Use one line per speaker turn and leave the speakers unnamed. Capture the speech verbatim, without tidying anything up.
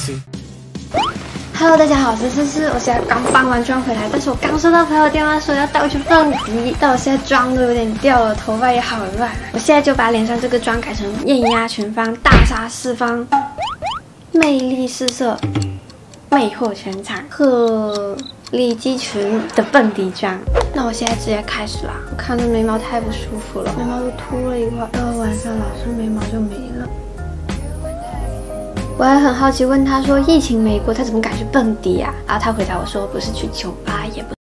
Hello， 大家好，我是思思。我现在刚搬完妆回来，但是我刚收到朋友电话说要带我去蹦迪，但我现在妆都有点掉了，头发也好乱。我现在就把脸上这个妆改成艳压群芳、大杀四方、魅力四射、魅惑全场、鹤立鸡群的蹦迪妆。那我现在直接开始啦！我看这眉毛太不舒服了，眉毛都秃了一块，到晚上老是眉毛就没了。 我还很好奇，问他说：“疫情没过，他怎么敢去蹦迪啊？”然后他回答我说：“不是去酒吧，也不。”